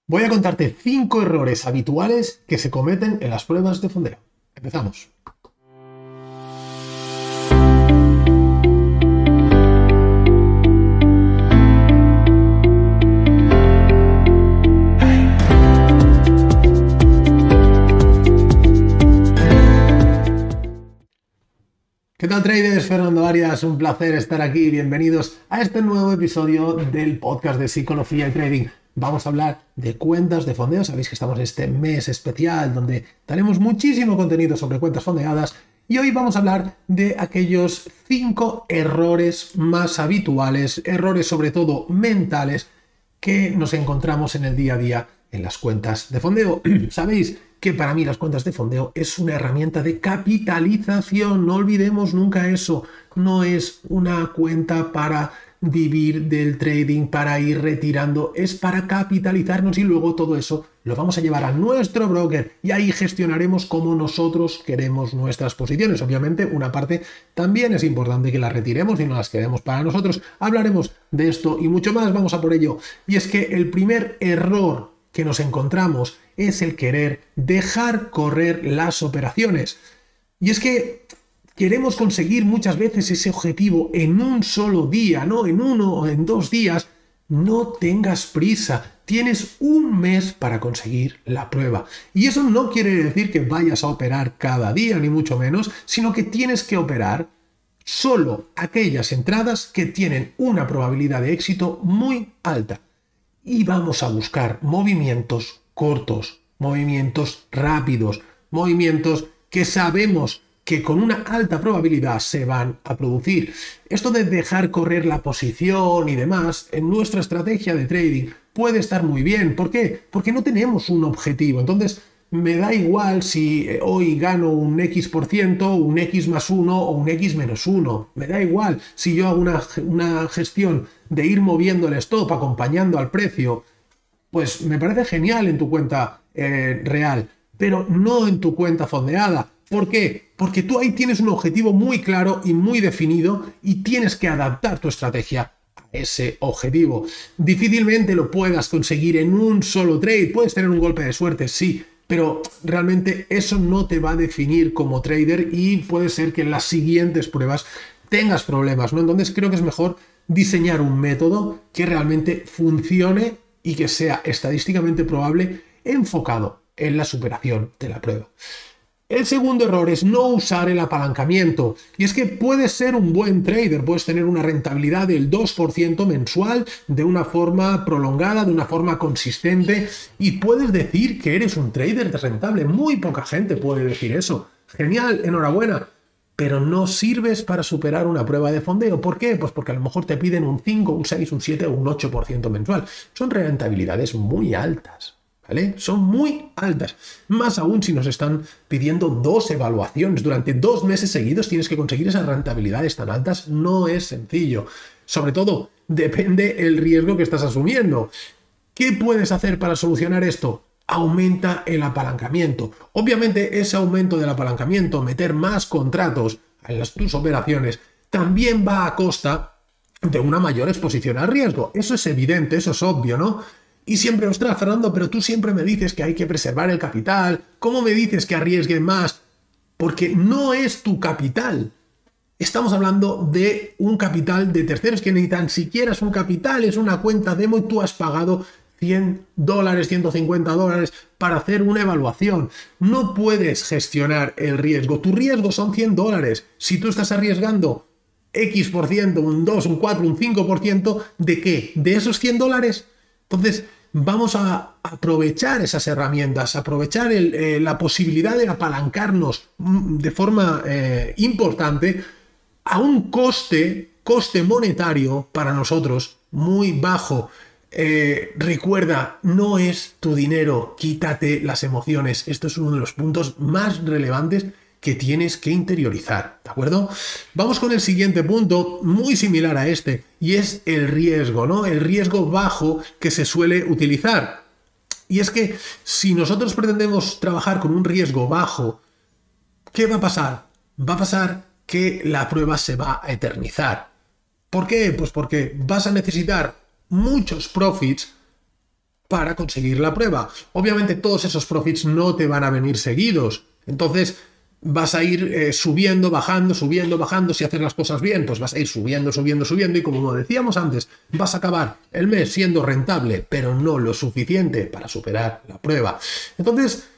Voy a contarte 5 errores habituales que se cometen en las pruebas de fondeo. Empezamos. ¿Qué tal, traders? Fernando Arias, un placer estar aquí. Bienvenidos a este nuevo episodio del podcast de Psicología y Trading. Vamos a hablar de cuentas de fondeo. Sabéis que estamos en este mes especial donde daremos muchísimo contenido sobre cuentas fondeadas y hoy vamos a hablar de aquellos 5 errores más habituales, errores sobre todo mentales, que nos encontramos en el día a día en las cuentas de fondeo. Sabéis que para mí las cuentas de fondeo es una herramienta de capitalización. No olvidemos nunca eso. No es una cuenta para vivir del trading, para ir retirando. Es para capitalizarnos y luego todo eso lo vamos a llevar a nuestro broker y ahí gestionaremos como nosotros queremos nuestras posiciones. Obviamente una parte también es importante que las retiremos y no las quedemos para nosotros. Hablaremos de esto y mucho más. Vamos a por ello. Y es que el primer error que nos encontramos es el querer dejar correr las operaciones. Y es que queremos conseguir muchas veces ese objetivo en un solo día, no en uno o en 2 días. No tengas prisa, tienes un mes para conseguir la prueba. Y eso no quiere decir que vayas a operar cada día, ni mucho menos, sino que tienes que operar solo aquellas entradas que tienen una probabilidad de éxito muy alta. Y vamos a buscar movimientos cortos, movimientos rápidos, movimientos que sabemos que con una alta probabilidad se van a producir. Esto de dejar correr la posición y demás, en nuestra estrategia de trading puede estar muy bien. ¿Por qué? Porque no tenemos un objetivo. Entonces, me da igual si hoy gano un X%, un X más 1 o un X menos 1. Me da igual si yo hago una gestión de ir moviendo el stop acompañando al precio. Pues me parece genial en tu cuenta real, pero no en tu cuenta fondeada. ¿Por qué? Porque tú ahí tienes un objetivo muy claro y muy definido y tienes que adaptar tu estrategia a ese objetivo. Difícilmente lo puedas conseguir en un solo trade. Puedes tener un golpe de suerte, sí, pero realmente eso no te va a definir como trader y puede ser que en las siguientes pruebas tengas problemas, ¿no? Entonces creo que es mejor diseñar un método que realmente funcione y que sea estadísticamente probable enfocado en la superación de la prueba. El segundo error es no usar el apalancamiento. Y es que puedes ser un buen trader, puedes tener una rentabilidad del 2% mensual de una forma prolongada, de una forma consistente, y puedes decir que eres un trader rentable. Muy poca gente puede decir eso. Genial, enhorabuena. Pero no sirves para superar una prueba de fondeo. ¿Por qué? Pues porque a lo mejor te piden un 5, un 6, un 7 o un 8% mensual. Son rentabilidades muy altas. ¿Vale? Son muy altas. Más aún si nos están pidiendo 2 evaluaciones. Durante 2 meses seguidos tienes que conseguir esas rentabilidades tan altas. No es sencillo. Sobre todo, depende el riesgo que estás asumiendo. ¿Qué puedes hacer para solucionar esto? Aumenta el apalancamiento. Obviamente ese aumento del apalancamiento, meter más contratos en tus operaciones, también va a costa de una mayor exposición al riesgo. Eso es evidente, eso es obvio, ¿no? Y siempre, ostras, Fernando, pero tú siempre me dices que hay que preservar el capital. ¿Cómo me dices que arriesgue más? Porque no es tu capital. Estamos hablando de un capital de terceros que ni tan siquiera es un capital, es una cuenta demo y tú has pagado $100, $150 para hacer una evaluación. No puedes gestionar el riesgo. Tu riesgo son $100. Si tú estás arriesgando X%, un 2, un 4, un 5%, ¿de qué? ¿De esos $100? Entonces, vamos a aprovechar esas herramientas, aprovechar la posibilidad de apalancarnos de forma importante a un coste monetario para nosotros muy bajo. Recuerda, no es tu dinero, quítate las emociones. Esto es uno de los puntos más relevantes que tienes que interiorizar, ¿de acuerdo? Vamos con el siguiente punto, muy similar a este, y es el riesgo, ¿no? El riesgo bajo que se suele utilizar. Y es que si nosotros pretendemos trabajar con un riesgo bajo, ¿qué va a pasar? Va a pasar que la prueba se va a eternizar. ¿Por qué? Pues porque vas a necesitar muchos profits para conseguir la prueba. Obviamente todos esos profits no te van a venir seguidos, entonces vas a ir subiendo, bajando, subiendo, bajando. Si haces las cosas bien, pues vas a ir subiendo, subiendo, subiendo, y como decíamos antes, vas a acabar el mes siendo rentable, pero no lo suficiente para superar la prueba. Entonces,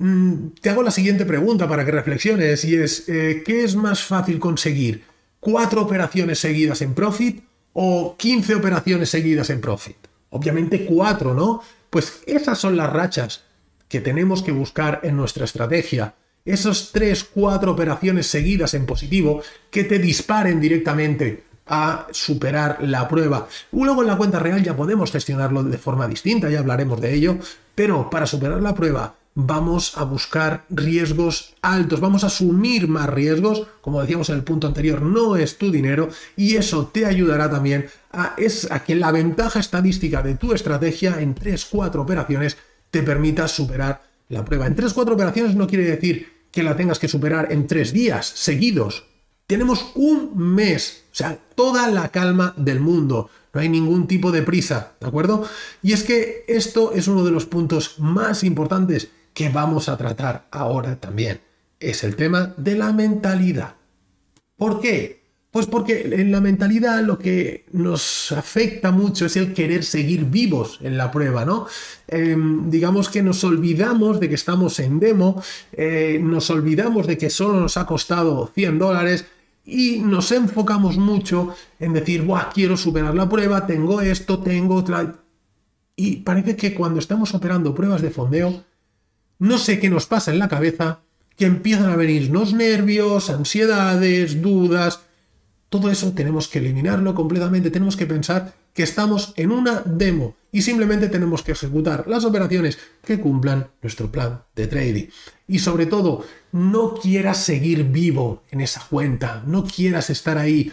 te hago la siguiente pregunta para que reflexiones, y es, ¿qué es más fácil conseguir? ¿4 operaciones seguidas en profit o 15 operaciones seguidas en profit? Obviamente 4, ¿no? Pues esas son las rachas que tenemos que buscar en nuestra estrategia. Esos 3, 4 operaciones seguidas en positivo que te disparen directamente a superar la prueba. Luego en la cuenta real ya podemos gestionarlo de forma distinta, ya hablaremos de ello, pero para superar la prueba vamos a buscar riesgos altos, vamos a asumir más riesgos. Como decíamos en el punto anterior, no es tu dinero, y eso te ayudará también a que la ventaja estadística de tu estrategia en 3, 4 operaciones te permita superar la prueba. En 3, 4 operaciones no quiere decir que la tengas que superar en 3 días seguidos. Tenemos un mes, o sea, toda la calma del mundo. No hay ningún tipo de prisa, ¿de acuerdo? Y es que esto es uno de los puntos más importantes que vamos a tratar ahora también. Es el tema de la mentalidad. ¿Por qué? Pues porque en la mentalidad lo que nos afecta mucho es el querer seguir vivos en la prueba, ¿no? Digamos que nos olvidamos de que estamos en demo, nos olvidamos de que solo nos ha costado $100 y nos enfocamos mucho en decir, ¡buah, quiero superar la prueba, tengo esto, tengo otra! Y parece que cuando estamos operando pruebas de fondeo, no sé qué nos pasa en la cabeza, que empiezan a venirnos nervios, ansiedades, dudas. Todo eso tenemos que eliminarlo completamente, tenemos que pensar que estamos en una demo y simplemente tenemos que ejecutar las operaciones que cumplan nuestro plan de trading. Y sobre todo, no quieras seguir vivo en esa cuenta, no quieras estar ahí,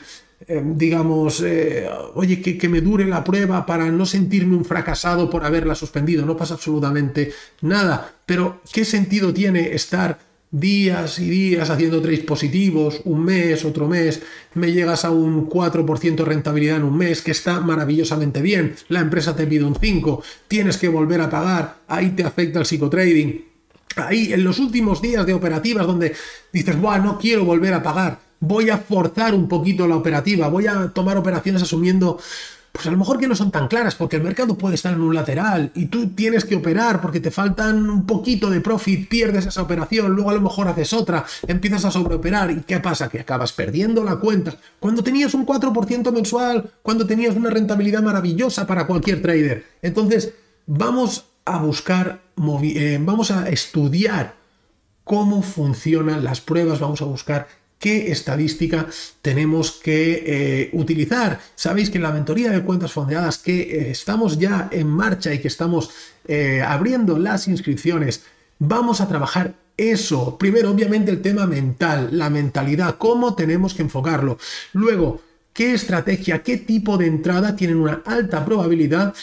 oye, que me dure la prueba para no sentirme un fracasado por haberla suspendido. No pasa absolutamente nada, pero ¿qué sentido tiene estar días y días haciendo trades positivos, un mes, otro mes, me llegas a un 4% de rentabilidad en un mes, que está maravillosamente bien, la empresa te pide un 5%, tienes que volver a pagar, ahí te afecta el psicotrading, ahí en los últimos días de operativas donde dices, buah, no quiero volver a pagar, voy a forzar un poquito la operativa, voy a tomar operaciones asumiendo, pues a lo mejor que no son tan claras, porque el mercado puede estar en un lateral y tú tienes que operar porque te faltan un poquito de profit, pierdes esa operación, luego a lo mejor haces otra, empiezas a sobreoperar, ¿y qué pasa? Que acabas perdiendo la cuenta cuando tenías un 4% mensual, cuando tenías una rentabilidad maravillosa para cualquier trader. Entonces, vamos a buscar, vamos a estudiar cómo funcionan las pruebas, vamos a buscar qué estadística tenemos que utilizar. Sabéis que en la mentoría de cuentas fondeadas que estamos ya en marcha y que estamos abriendo las inscripciones, vamos a trabajar eso. Primero, obviamente, el tema mental, la mentalidad, cómo tenemos que enfocarlo. Luego, qué estrategia, qué tipo de entrada tienen una alta probabilidad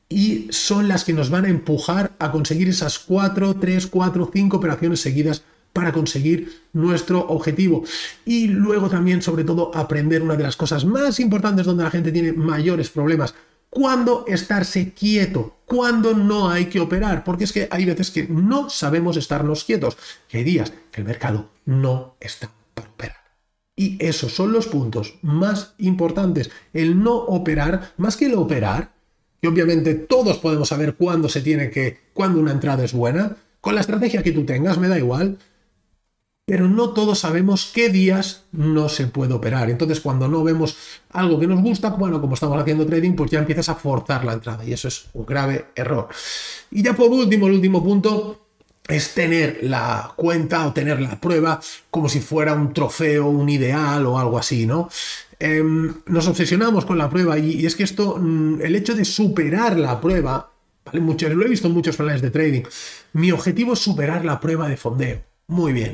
y son las que nos van a empujar a conseguir esas 4, 3, 4, 5 operaciones seguidas para conseguir nuestro objetivo. Y luego también, sobre todo, aprender una de las cosas más importantes donde la gente tiene mayores problemas: cuándo estarse quieto, cuándo no hay que operar, porque es que hay veces que no sabemos estarnos quietos, que hay días que el mercado no está para operar. Y esos son los puntos más importantes, el no operar, más que el operar, que obviamente todos podemos saber cuándo cuándo una entrada es buena, con la estrategia que tú tengas, me da igual, pero no todos sabemos qué días no se puede operar. Entonces, cuando no vemos algo que nos gusta, bueno, como estamos haciendo trading, pues ya empiezas a forzar la entrada, y eso es un grave error. Y ya por último, el último punto es tener la cuenta o tener la prueba como si fuera un trofeo, un ideal o algo así, ¿no? Nos obsesionamos con la prueba, y es que esto, el hecho de superar la prueba, ¿vale? Lo he visto en muchos planes de trading. Mi objetivo es superar la prueba de fondeo. Muy bien.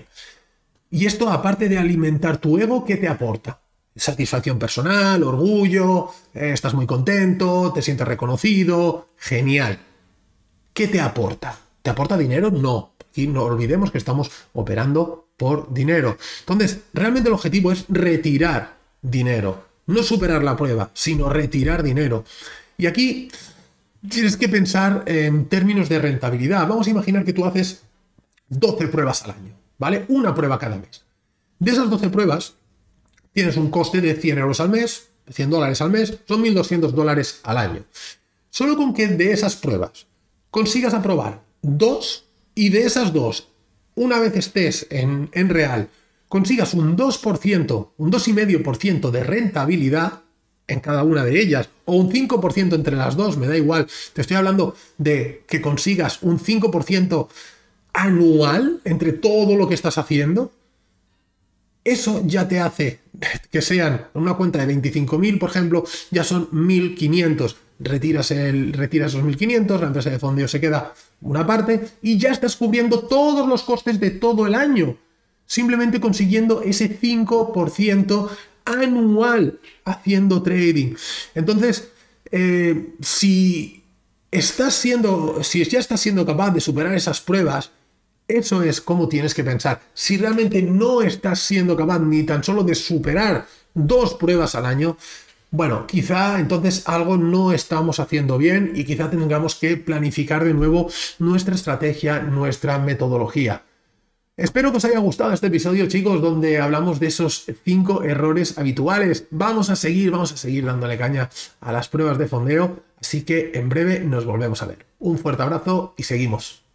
Y esto, aparte de alimentar tu ego, ¿qué te aporta? Satisfacción personal, orgullo, estás muy contento, te sientes reconocido, genial. ¿Qué te aporta? ¿Te aporta dinero? No. Y no olvidemos que estamos operando por dinero. Entonces, realmente el objetivo es retirar dinero. No superar la prueba, sino retirar dinero. Y aquí tienes que pensar en términos de rentabilidad. Vamos a imaginar que tú haces 12 pruebas al año, ¿vale? Una prueba cada mes. De esas 12 pruebas, tienes un coste de 100 euros al mes, de $100 al mes, son $1.200 al año. Solo con que de esas pruebas consigas aprobar 2 y de esas 2, una vez estés en real, consigas un 2%, un 2,5% de rentabilidad en cada una de ellas, o un 5% entre las dos, me da igual. Te estoy hablando de que consigas un 5% anual entre todo lo que estás haciendo. Eso ya te hace que sean una cuenta de 25.000, por ejemplo, ya son 1.500. Retiras esos 1.500, la empresa de fondeo se queda una parte y ya estás cubriendo todos los costes de todo el año, simplemente consiguiendo ese 5% anual haciendo trading. Entonces, si ya estás siendo capaz de superar esas pruebas, eso es como tienes que pensar. Si realmente no estás siendo capaz ni tan solo de superar 2 pruebas al año, bueno, quizá entonces algo no estamos haciendo bien y quizá tengamos que planificar de nuevo nuestra estrategia, nuestra metodología. Espero que os haya gustado este episodio, chicos, donde hablamos de esos 5 errores habituales. Vamos a seguir dándole caña a las pruebas de fondeo, así que en breve nos volvemos a ver. Un fuerte abrazo y seguimos.